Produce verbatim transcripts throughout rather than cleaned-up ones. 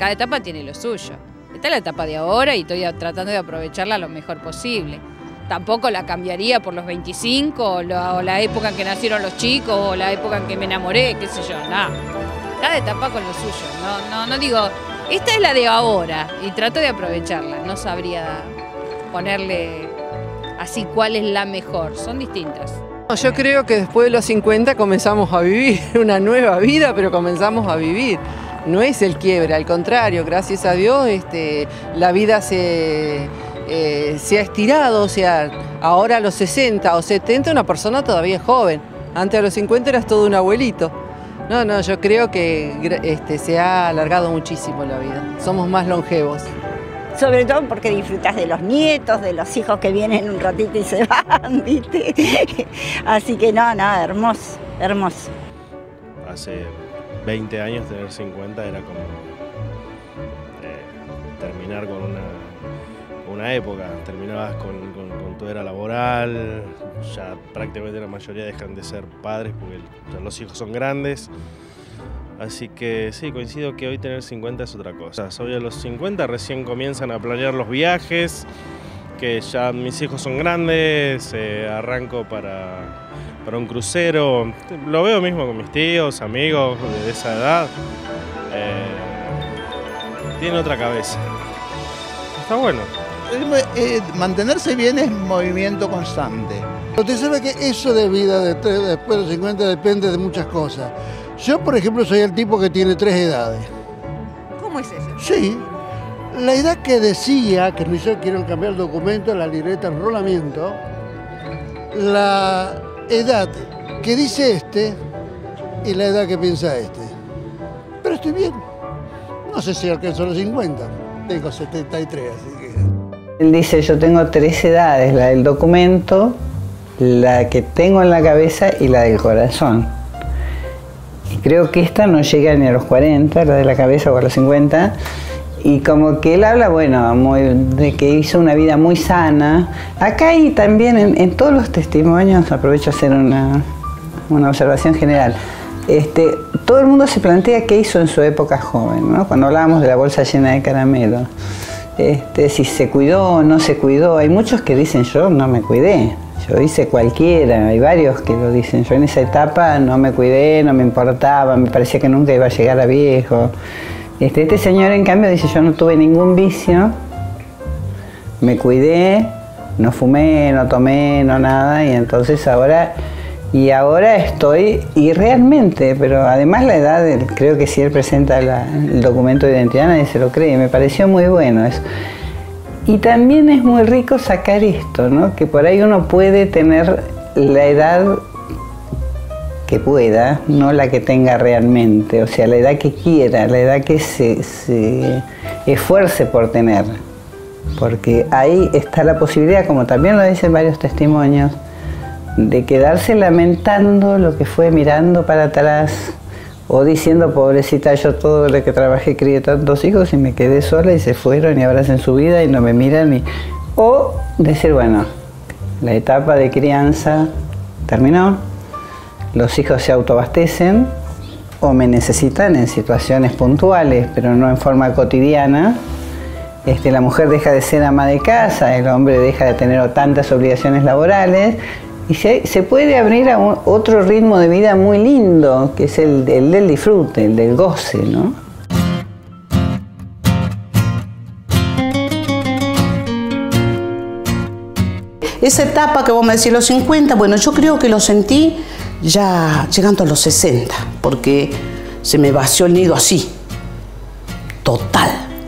cada etapa tiene lo suyo. Esta es la etapa de ahora y estoy tratando de aprovecharla lo mejor posible. Tampoco la cambiaría por los veinticinco, o la, o la época en que nacieron los chicos, o la época en que me enamoré, qué sé yo, nada. Cada etapa con lo suyo. No, no, no digo, esta es la de ahora y trato de aprovecharla. No sabría ponerle así cuál es la mejor, son distintas. Yo creo que después de los cincuenta comenzamos a vivir una nueva vida, pero comenzamos a vivir. No es el quiebre, al contrario, gracias a Dios este, la vida se, eh, se ha estirado, o sea, ahora a los sesenta o setenta una persona todavía es joven. Antes a los cincuenta eras todo un abuelito. No, no, yo creo que este, se ha alargado muchísimo la vida, somos más longevos. Sobre todo porque disfrutas de los nietos, de los hijos que vienen un ratito y se van, ¿viste? Así que no, no, hermoso, hermoso. Hace veinte años tener cincuenta era como eh, terminar con una, una época. Terminabas con, con, con tu era laboral, ya prácticamente la mayoría dejan de ser padres porque ya los hijos son grandes. Así que sí, coincido que hoy tener cincuenta es otra cosa. Hoy a los cincuenta recién comienzan a planear los viajes, que ya mis hijos son grandes, eh, arranco para, para un crucero. Lo veo mismo con mis tíos, amigos de esa edad. Eh, tiene otra cabeza. Está bueno. Eh, mantenerse bien es movimiento constante. Usted sabe que eso de vida de después de los cincuenta depende de muchas cosas. Yo, por ejemplo, soy el tipo que tiene tres edades. ¿Cómo es eso? Sí. La edad que decía, que no yo quiero cambiar el documento, la libreta, el enrolamiento, la edad que dice este y la edad que piensa este. Pero estoy bien. No sé si alcanzo los cincuenta. Tengo setenta y tres, así que... Él dice, yo tengo tres edades, la del documento, la que tengo en la cabeza y la del corazón. Y creo que esta no llega ni a los cuarenta, la de la cabeza, o a los cincuenta. Y como que él habla, bueno, muy, de que hizo una vida muy sana. Acá y también en, en todos los testimonios, aprovecho a hacer una, una observación general. Este, todo el mundo se plantea qué hizo en su época joven, ¿no? Cuando hablábamos de la bolsa llena de caramelos. Este, si se cuidó o no se cuidó. Hay muchos que dicen, yo no me cuidé. Yo hice cualquiera, hay varios que lo dicen. Yo en esa etapa no me cuidé, no me importaba, me parecía que nunca iba a llegar a viejo. Este, este señor, en cambio, dice, yo no tuve ningún vicio, me cuidé, no fumé, no tomé, no nada, y entonces ahora, y ahora estoy, y realmente, pero además la edad, creo que si él presenta la, el documento de identidad, nadie se lo cree, me pareció muy bueno eso. Y también es muy rico sacar esto, ¿no? Que por ahí uno puede tener la edad que pueda, no la que tenga realmente, o sea, la edad que quiera, la edad que se, se esfuerce por tener. Porque ahí está la posibilidad, como también lo dicen varios testimonios, de quedarse lamentando lo que fue, mirando para atrás, o diciendo, pobrecita, yo todo lo que trabajé, crié tantos hijos y me quedé sola y se fueron y ahora hacen su vida y no me miran. Y... O decir, bueno, la etapa de crianza terminó, los hijos se autoabastecen o me necesitan en situaciones puntuales, pero no en forma cotidiana. Este, la mujer deja de ser ama de casa, el hombre deja de tener tantas obligaciones laborales. Y se, se puede abrir a un, otro ritmo de vida muy lindo, que es el, el del disfrute, el del goce, ¿no? Esa etapa que vos me decís, los cincuenta, bueno, yo creo que lo sentí ya llegando a los sesenta, porque se me vació el nido así, total.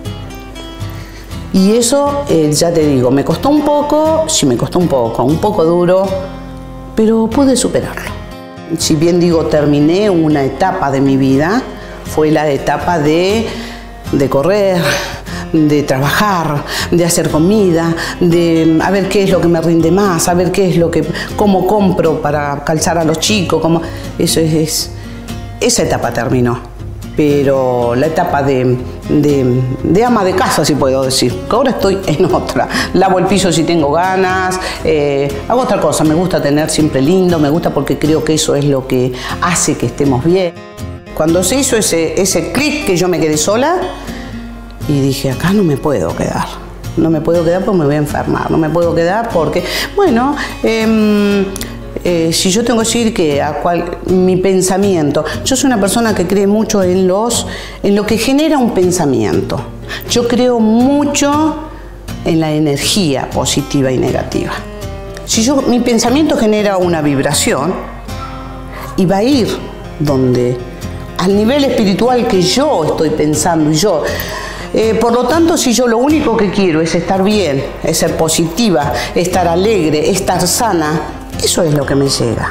Y eso, eh, ya te digo, me costó un poco, sí me costó un poco, un poco duro, pero pude superarlo. Si bien digo, terminé una etapa de mi vida, fue la etapa de, de correr, de trabajar, de hacer comida, de a ver qué es lo que me rinde más, a ver qué es lo que, cómo compro para calzar a los chicos, cómo, eso es, es esa etapa terminó. Pero la etapa de, de, de ama de casa, si puedo decir, que ahora estoy en otra. Lavo el piso si tengo ganas, eh, hago otra cosa, me gusta tener siempre lindo, me gusta porque creo que eso es lo que hace que estemos bien. Cuando se hizo ese, ese clic que yo me quedé sola, y dije, acá no me puedo quedar. No me puedo quedar porque me voy a enfermar. No me puedo quedar porque, bueno, eh, eh, si yo tengo que decir que a cual, mi pensamiento, yo soy una persona que cree mucho en, los, en lo que genera un pensamiento. Yo creo mucho en la energía positiva y negativa. Si yo, mi pensamiento genera una vibración y va a ir donde, al nivel espiritual que yo estoy pensando y yo. Eh, por lo tanto, si yo lo único que quiero es estar bien, es ser positiva, estar alegre, estar sana, eso es lo que me llega.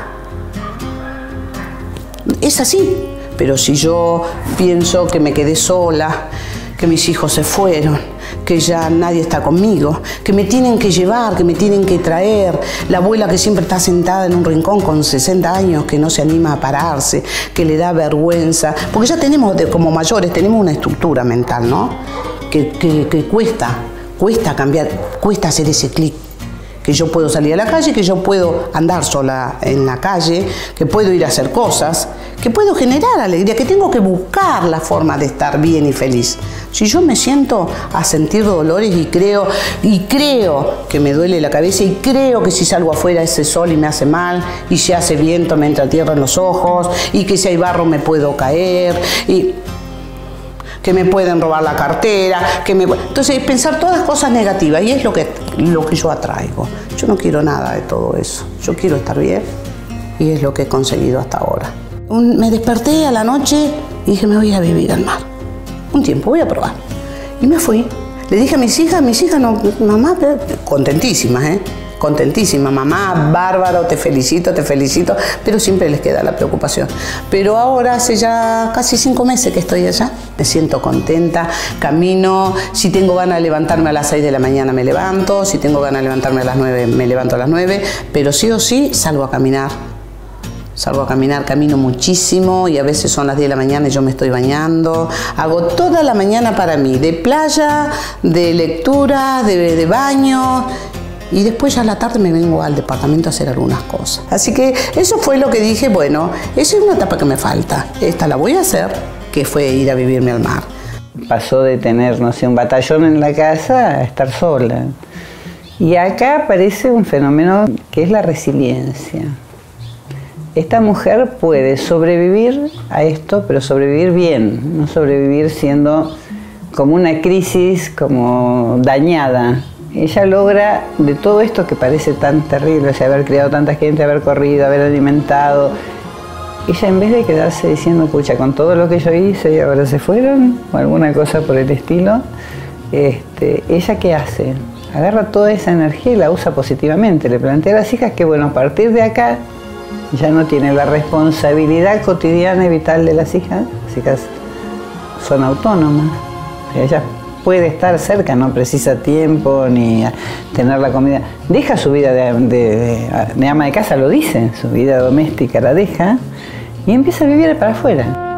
Es así. Pero si yo pienso que me quedé sola, que mis hijos se fueron, que ya nadie está conmigo, que me tienen que llevar, que me tienen que traer, la abuela que siempre está sentada en un rincón con sesenta años, que no se anima a pararse, que le da vergüenza, porque ya tenemos, de, como mayores, tenemos una estructura mental, ¿no? Que, que, que cuesta, cuesta cambiar, cuesta hacer ese clic. Que yo puedo salir a la calle, que yo puedo andar sola en la calle, que puedo ir a hacer cosas, que puedo generar alegría, que tengo que buscar la forma de estar bien y feliz. Si yo me siento a sentir dolores y creo, y creo que me duele la cabeza y creo que si salgo afuera ese sol y me hace mal, y si hace viento me entra tierra en los ojos, y que si hay barro me puedo caer, y que me pueden robar la cartera, que me... Entonces, pensar todas cosas negativas, y es lo que, lo que yo atraigo. Yo no quiero nada de todo eso. Yo quiero estar bien, y es lo que he conseguido hasta ahora. Un, me desperté a la noche y dije, me voy a vivir al mar. Un tiempo, voy a probar. Y me fui. Le dije a mis hijas, mis hijas, no, mamá, contentísimas, ¿eh? Contentísima, mamá, bárbaro, te felicito, te felicito, pero siempre les queda la preocupación. Pero ahora hace ya casi cinco meses que estoy allá, me siento contenta, camino, si tengo ganas de levantarme a las seis de la mañana me levanto, si tengo ganas de levantarme a las nueve me levanto a las nueve, pero sí o sí salgo a caminar. Salgo a caminar, camino muchísimo y a veces son las diez de la mañana y yo me estoy bañando. Hago toda la mañana para mí, de playa, de lectura, de, de baño. Y después ya a la tarde me vengo al departamento a hacer algunas cosas. Así que eso fue lo que dije, bueno, esa es una etapa que me falta. Esta la voy a hacer, que fue ir a vivirme al mar. Pasó de tener, no sé, un batallón en la casa a estar sola. Y acá aparece un fenómeno que es la resiliencia. Esta mujer puede sobrevivir a esto, pero sobrevivir bien, no sobrevivir siendo como una crisis, como dañada. Ella logra de todo esto que parece tan terrible, o sea, haber criado tanta gente, haber corrido, haber alimentado. Ella, en vez de quedarse diciendo, pucha, con todo lo que yo hice y ahora se fueron, o alguna cosa por el estilo, este, ¿ella qué hace? Agarra toda esa energía y la usa positivamente. Le plantea a las hijas que, bueno, a partir de acá ya no tiene la responsabilidad cotidiana y vital de las hijas. Las hijas son autónomas. Ellas puede estar cerca, no precisa tiempo ni tener la comida. Deja su vida de, de, de, de ama de casa, lo dice, su vida doméstica la deja y empieza a vivir para afuera.